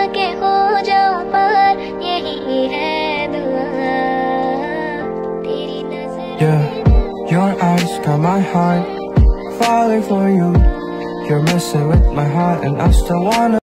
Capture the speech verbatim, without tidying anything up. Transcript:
के हो जाओ पार, यही है दुआ तेरी नजर। Yeah, your eyes got my heart falling for you. You're messing with my heart and I still wanna